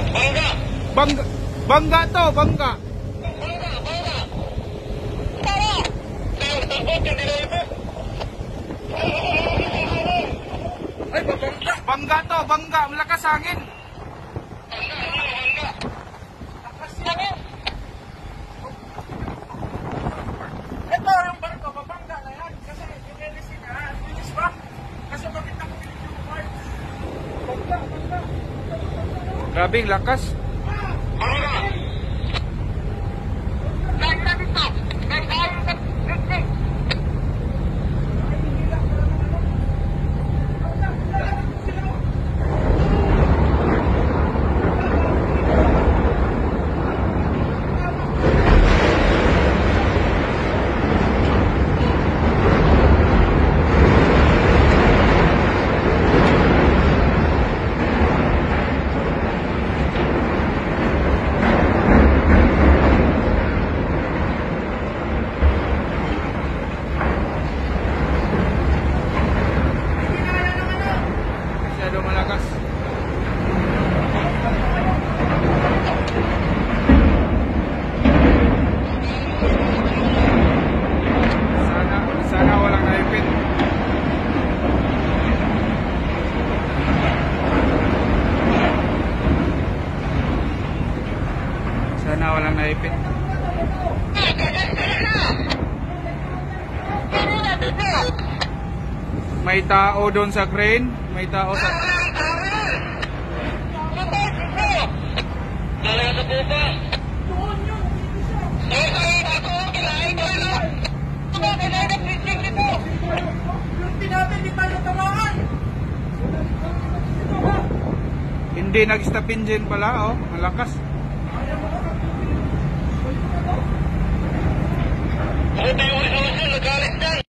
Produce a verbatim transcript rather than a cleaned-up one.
Bangga. Bangga, bangga to, bangga. Bangga, bangga. Tara. Sayang takot yung nila ito. Ay, bangga. Bangga to, bangga. Malakas hangin. Bangga, bangga. Lakas yan. Ito yung barko, babangga na yan. Kasi yung L C na, bilis ba? Kasi bakit ako pilit yung part? Bangga, bangga. Grabe, lakas. Bangga. Lang na dito. Lang tayo sa dito. Masyado malakas. Sana, sana walang naipit. Sana walang naipit. May tao doon sa crane. May tao sa... Dala sa pupa. Eh, ay, ako, kinain ko, ano? Ano, kailangan ng fishing dito. Yung natin, di tayo tamaan. Hindi nag-stop engine pala, oh. Malakas. Ako tayo ulit